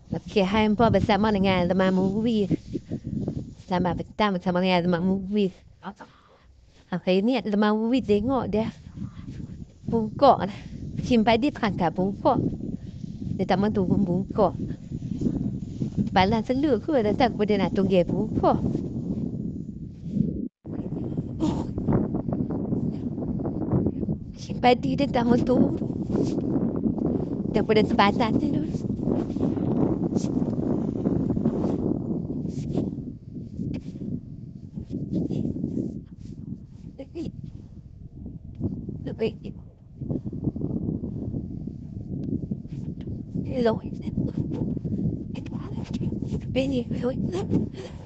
Che hai un po' bersama dengan teman movie. Sama bersama dengan teman movie. Hari ni teman movie tengok dia bungkuk. Simpai dia terangkat bungkuk. Dia tak mahu turun bungkuk. Kepala selur ke datang kepada nak tunggu bungkuk. Simpai dia tak mahu turun. Daripada tempatan tu. Lebih. Rồi. Bên gì rồi.